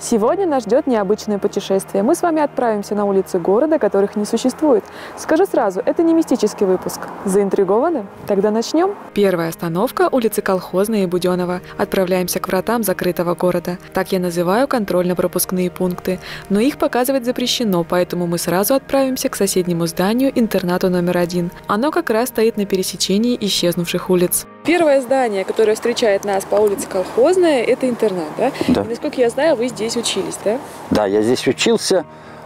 Сегодня нас ждет необычное путешествие. Мы с вами отправимся на улицы города, которых не существует. Скажу сразу, это не мистический выпуск. Заинтригованы? Тогда начнем. Первая остановка – улицы Колхозная и Буденова. Отправляемся к вратам закрытого города. Так я называю контрольно-пропускные пункты. Но их показывать запрещено, поэтому мы сразу отправимся к соседнему зданию, интернату номер 1. Оно как раз стоит на пересечении исчезнувших улиц. Первое здание, которое встречает нас по улице Колхозная, это интернат, да? Да. И, насколько я знаю, вы здесь учились, да? Да, я здесь учился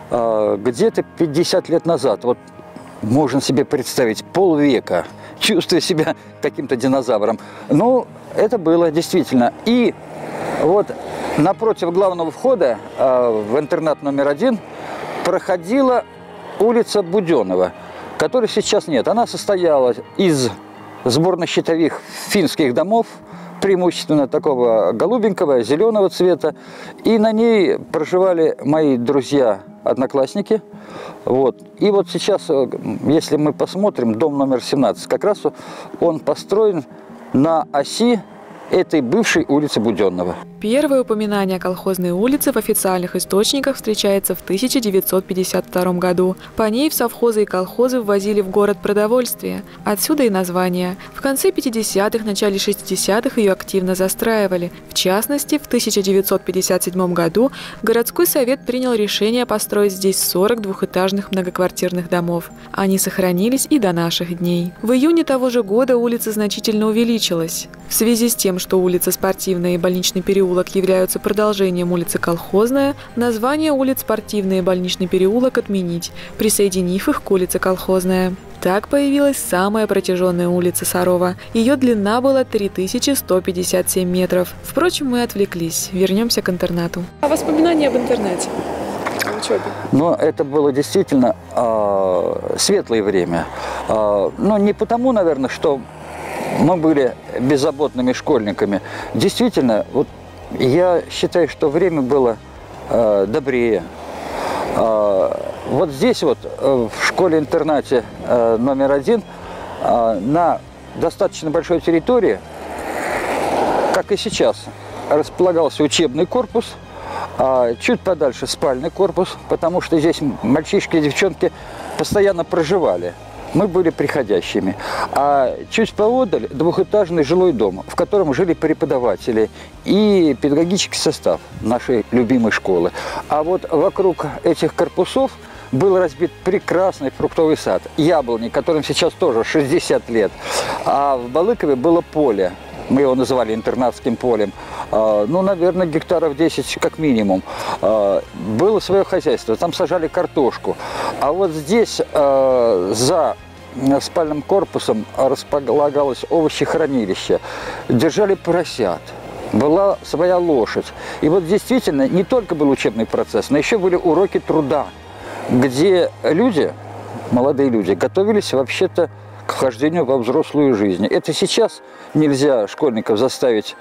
где-то 50 лет назад. Вот можно себе представить, полвека, чувствуя себя каким-то динозавром. Ну, это было действительно. И вот напротив главного входа в интернат номер 1 проходила улица Буденова, которой сейчас нет. Она состояла из сборно-щитовых финских домов, преимущественно такого голубенького, зеленого цвета. И на ней проживали мои друзья-одноклассники. Вот. И вот сейчас, если мы посмотрим, дом номер 17, как раз он построен на оси этой бывшей улицы Буденного. Первое упоминание о Колхозной улице в официальных источниках встречается в 1952 году. По ней в совхозы и колхозы ввозили в город продовольствие. Отсюда и название. В конце 50-х, начале 60-х ее активно застраивали. В частности, в 1957 году городской совет принял решение построить здесь 40 двухэтажных многоквартирных домов. Они сохранились и до наших дней. В июне того же года улица значительно увеличилась. В связи с тем, что улица Спортивная и Больничный переулок являются продолжением улицы Колхозная, название улиц Спортивная и Больничный переулок отменить, присоединив их к улице Колхозная. Так появилась самая протяженная улица Сарова. Ее длина была 3157 метров. Впрочем, мы отвлеклись. Вернемся к интернату. А воспоминания об интернате? О учебе? Но это было действительно светлое время. Но не потому, наверное, что мы были беззаботными школьниками. Действительно, вот я считаю, что время было добрее. Вот здесь вот, в школе-интернате номер 1, на достаточно большой территории, как и сейчас, располагался учебный корпус, а чуть подальше спальный корпус, потому что здесь мальчишки и девчонки постоянно проживали. Мы были приходящими. А чуть поодаль двухэтажный жилой дом, в котором жили преподаватели и педагогический состав нашей любимой школы. А вот вокруг этих корпусов был разбит прекрасный фруктовый сад, яблони, которым сейчас тоже 60 лет. А в Балыкове было поле. Мы его называли интернатским полем. Ну, наверное, гектаров 10 как минимум. Было свое хозяйство, там сажали картошку. А вот здесь за спальным корпусом располагалось овощехранилище. Держали поросят. Была своя лошадь. И вот действительно не только был учебный процесс, но еще были уроки труда, где люди, молодые люди, готовились вообще-то к вхождению во взрослую жизнь. Это сейчас нельзя школьников заставить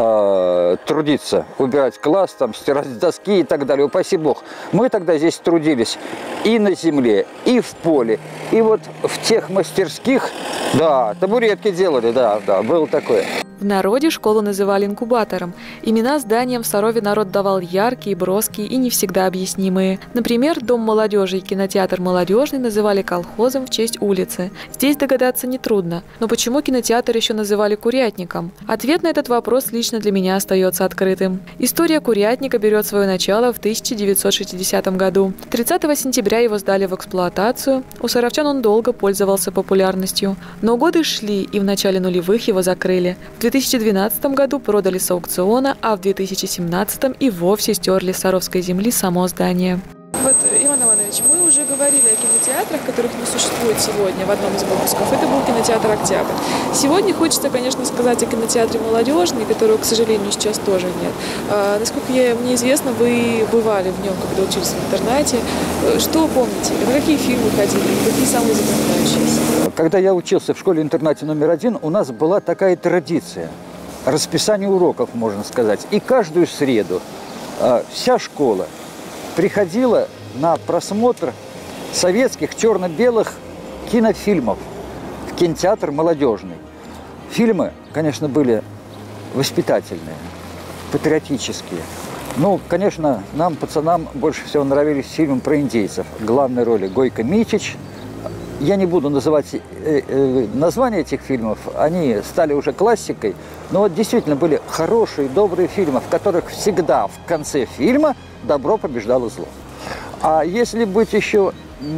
трудиться, убирать класс, там, стирать доски и так далее. Упаси бог. Мы тогда здесь трудились и на земле, и в поле, и вот в тех мастерских, да, табуретки делали, да, было такое. В народе школу называли инкубатором. Имена зданиям в Сарове народ давал яркие, броские и не всегда объяснимые. Например, Дом молодежи и кинотеатр «Молодежный» называли колхозом в честь улицы. Здесь догадаться нетрудно. Но почему кинотеатр еще называли курятником? Ответ на этот вопрос лично для меня остается открытым. История курятника берет свое начало в 1960 году. 30 сентября его сдали в эксплуатацию. У саровчан он долго пользовался популярностью. Но годы шли, и в начале нулевых его закрыли. В 2012 году продали с аукциона, а в 2017 и вовсе стерли с Саровской земли само здание. Вот, Иван Иванович, мы уже говорили о кинотеатрах, которых не существует сегодня в одном из выпусков. Это был кинотеатр «Октябрь». Сегодня хочется, конечно, сказать о кинотеатре «Молодежный», которого, к сожалению, сейчас тоже нет. Насколько мне известно, вы бывали в нем, когда учились в интернате. Что помните? На какие фильмы ходили? Какие самые запоминающиеся? Когда я учился в школе-интернате номер 1, у нас была такая традиция. Расписание уроков, можно сказать. И каждую среду вся школа приходила на просмотр советских черно-белых кинофильмов в кинотеатр «Молодежный». Фильмы, конечно, были воспитательные, патриотические, Ну, конечно, нам, пацанам, больше всего нравились фильмы про индейцев. В главной роли Гойко Митич. Я не буду называть названия этих фильмов, они стали уже классикой. Но вот действительно были хорошие, добрые фильмы, в которых всегда в конце фильма добро побеждало зло. А если быть еще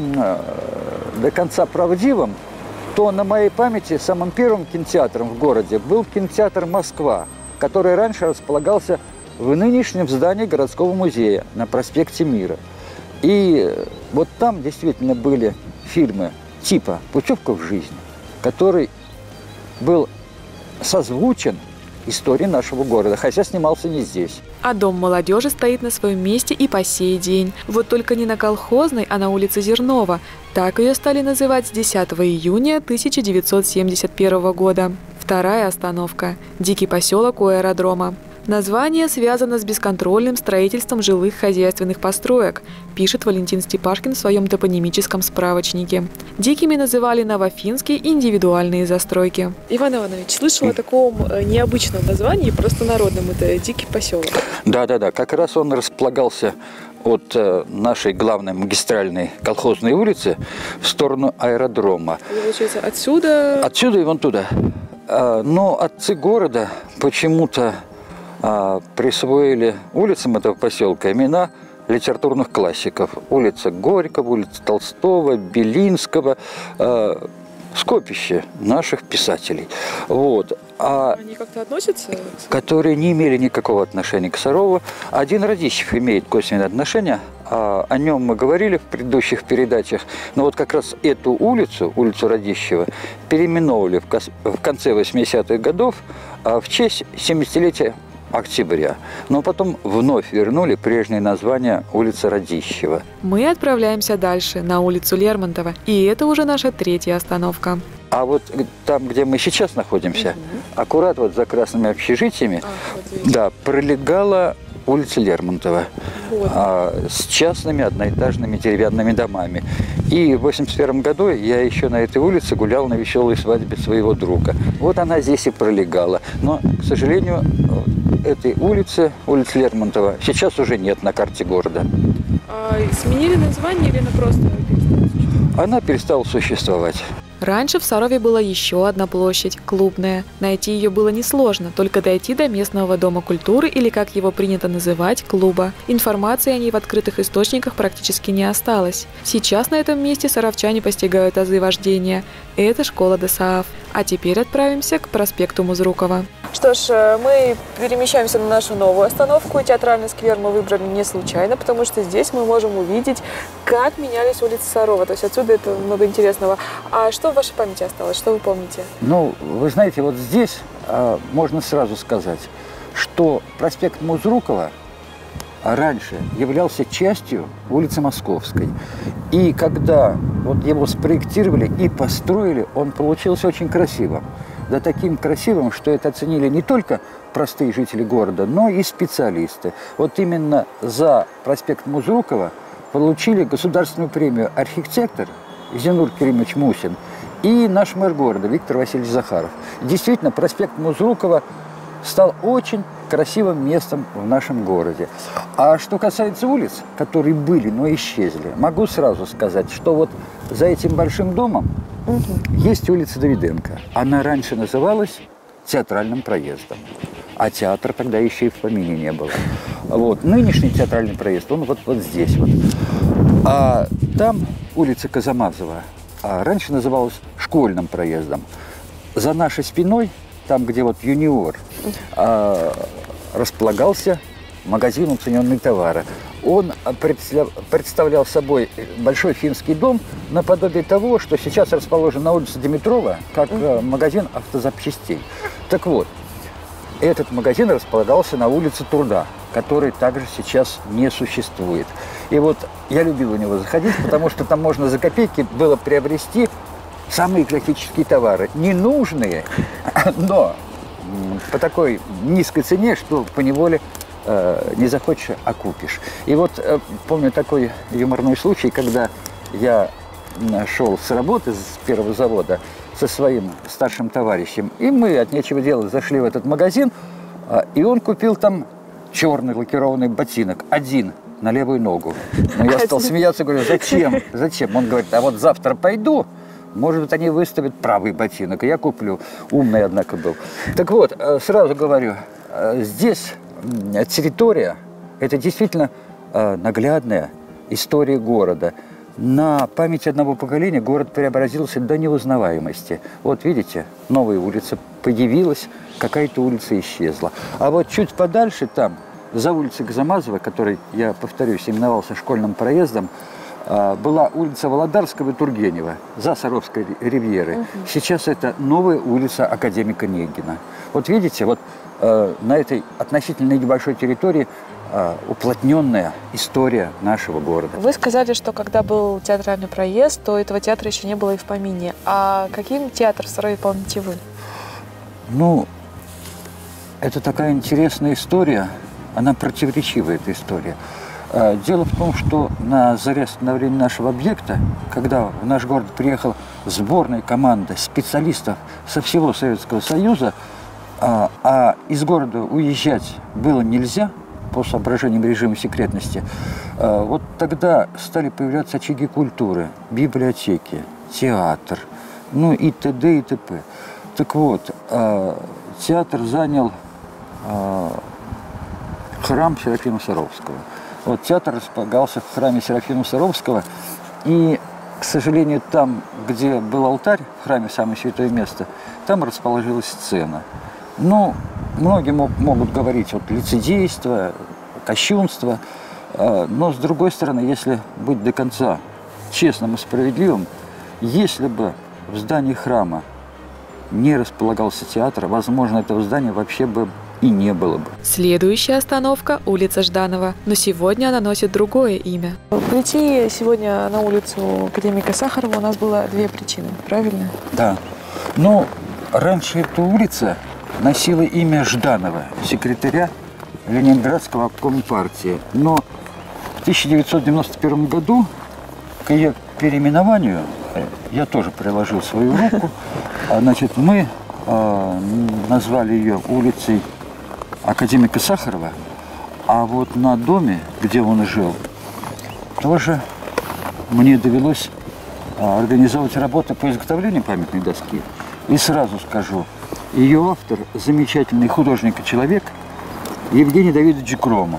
до конца правдивым, то на моей памяти самым первым кинотеатром в городе был кинотеатр «Москва», который раньше располагался в нынешнем здании городского музея на проспекте Мира. И вот там действительно были фильмы типа «Путевка в жизнь», который был созвучен истории нашего города, хотя снимался не здесь. А Дом молодежи стоит на своем месте и по сей день. Вот только не на Колхозной, а на улице Зернова. Так ее стали называть с 10 июня 1971 года. Вторая остановка – дикий поселок у аэродрома. Название связано с бесконтрольным строительством жилых хозяйственных построек, пишет Валентин Степашкин в своем топонимическом справочнике. Дикими называли новофинские индивидуальные застройки. Иван Иванович, слышал о таком необычном названии, простонародном, это дикий поселок. Да-да-да, как раз он располагался от нашей главной магистральной колхозной улицы в сторону аэродрома. Это, получается, отсюда? Отсюда и вон туда. Но отцы города почему-то присвоили улицам этого поселка имена литературных классиков. Улица Горького, улица Толстого, Белинского, скопище наших писателей. Вот. Они как-то относятся? Которые не имели никакого отношения к Сарову. Один Радищев имеет косвенное отношение. О нем мы говорили в предыдущих передачах. Но вот как раз эту улицу, улицу Радищева, переименовывали в конце 80-х годов в честь 70-летия октября. Но потом вновь вернули прежнее название улица Радищева. Мы отправляемся дальше, на улицу Лермонтова. И это уже наша третья остановка. А вот там, где мы сейчас находимся, аккурат вот за красными общежитиями, да, пролегала улица Лермонтова с частными одноэтажными деревянными домами. И в 1981 году я еще на этой улице гулял на веселой свадьбе своего друга. Вот она здесь и пролегала. Но, к сожалению, этой улицы, улицы Лермонтова, сейчас уже нет на карте города. Сменили название или она просто перестала существовать? Она перестала существовать. Раньше в Сарове была еще одна площадь – Клубная. Найти ее было несложно, только дойти до местного дома культуры или, как его принято называть, клуба. Информации о ней в открытых источниках практически не осталось. Сейчас на этом месте саровчане постигают азы вождения. Это школа ДОСААФ. А теперь отправимся к проспекту Музрукова. Что ж, мы перемещаемся на нашу новую остановку. Театральный сквер мы выбрали не случайно, потому что здесь мы можем увидеть, как менялись улицы Сарова. То есть отсюда это много интересного. А что в вашей памяти осталось? Что вы помните? Ну, вы знаете, вот здесь можно сразу сказать, что проспект Музрукова раньше являлся частью улицы Московской. И когда вот его спроектировали и построили, он получился очень красивым. Да таким красивым, что это оценили не только простые жители города, но и специалисты. Вот именно за проспект Музрукова получили государственную премию архитектор Зинур Керимович Мусин и наш мэр города Виктор Васильевич Захаров. Действительно, проспект Музрукова стал очень красивым местом в нашем городе. А что касается улиц, которые были, но исчезли, могу сразу сказать, что вот за этим большим домом есть улица Давиденко. Она раньше называлась Театральным проездом. А театра тогда еще и в помине не было. Вот. Нынешний Театральный проезд, он вот здесь вот. А там улица Казамазова раньше называлась Школьным проездом. За нашей спиной, там, где вот Юниор, располагался магазин уцененные товары. Он представлял собой большой финский дом, наподобие того, что сейчас расположен на улице Димитрова, как магазин автозапчастей. Так вот, этот магазин располагался на улице Труда, который также сейчас не существует. И вот я любил у него заходить, потому что там можно за копейки было приобрести самые экзотические товары. Ненужные, но по такой низкой цене, что поневоле не захочешь, а купишь. И вот помню такой юморной случай, когда я шел с работы, с первого завода, со своим старшим товарищем, и мы от нечего делать зашли в этот магазин, и он купил там черный лакированный ботинок, один, на левую ногу. Но я стал смеяться, говорю, зачем? Зачем? Он говорит, а вот завтра пойду, может быть, они выставят правый ботинок, и я куплю. Умный, однако, был. Так вот, сразу говорю, здесь территория, это действительно наглядная история города. На память одного поколения город преобразился до неузнаваемости. Вот видите, новая улица появилась, какая-то улица исчезла. А вот чуть подальше там, за улицей Газомазова, который, я повторюсь, именовался школьным проездом, была улица Володарского и Тургенева, за Саровской ривьерой. Сейчас это новая улица академика Негина. Вот видите, вот на этой относительно небольшой территории уплотненная история нашего города. Вы сказали, что когда был театральный проезд, то этого театра еще не было и в помине. А каким театр в Сарове помните вы? Ну, это такая интересная история, она противоречивая, эта история. Дело в том, что на заре становления нашего объекта, когда в наш город приехала сборная команда специалистов со всего Советского Союза, а из города уезжать было нельзя, по соображениям режима секретности, вот тогда стали появляться очаги культуры, библиотеки, театр, ну и т.д. и т.п. Так вот, театр занял храм Серафима Саровского. Вот театр располагался в храме Серафима Саровского, и, к сожалению, там, где был алтарь, в храме самое святое место, там расположилась сцена. Ну, многие могут говорить вот лицедейство, кощунство, но с другой стороны, если быть до конца честным и справедливым, если бы в здании храма не располагался театр, возможно, этого здания вообще бы и не было бы. Следующая остановка – улица Жданова, но сегодня она носит другое имя. Прийти сегодня на улицу академика Сахарова у нас было две причины, правильно? Да. Ну, раньше эта улица носила имя Жданова, секретаря Ленинградского обкома партии. Но в 1991 году к ее переименованию я тоже приложил свою руку. Значит, мы назвали ее улицей академика Сахарова, а вот на доме, где он жил, тоже мне довелось организовать работу по изготовлению памятной доски. И сразу скажу, ее автор – замечательный художник и человек Евгений Давидович Громов.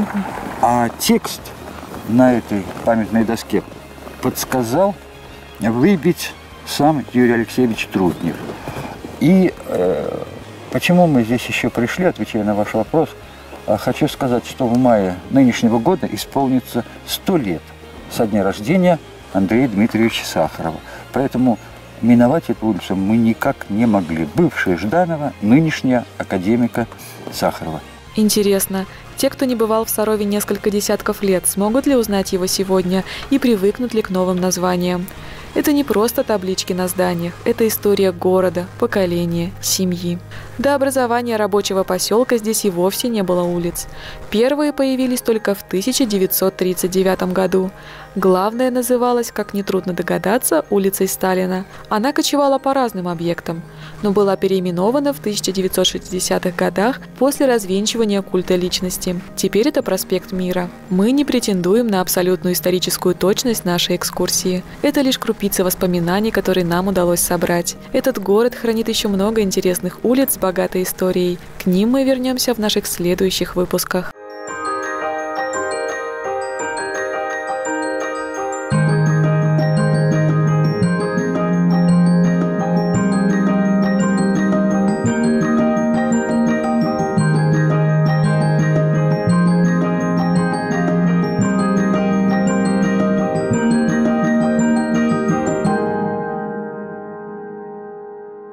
А текст на этой памятной доске подсказал выбить сам Юрий Алексеевич Трутнев. И почему мы здесь еще пришли, отвечая на ваш вопрос, хочу сказать, что в мае нынешнего года исполнится 100 лет со дня рождения Андрея Дмитриевича Сахарова. Поэтому миновать эту улицу мы никак не могли. Бывшая Жданова, нынешняя академика Сахарова. Интересно, те, кто не бывал в Сарове несколько десятков лет, смогут ли узнать его сегодня и привыкнут ли к новым названиям? Это не просто таблички на зданиях, это история города, поколения, семьи. До образования рабочего поселка здесь и вовсе не было улиц. Первые появились только в 1939 году. Главная называлась, как нетрудно догадаться, улицей Сталина. Она кочевала по разным объектам, но была переименована в 1960-х годах после развенчивания культа личности. Теперь это проспект Мира. Мы не претендуем на абсолютную историческую точность нашей экскурсии. Это лишь крупицы воспоминаний, которые нам удалось собрать. Этот город хранит еще много интересных улиц с богатой историей. К ним мы вернемся в наших следующих выпусках.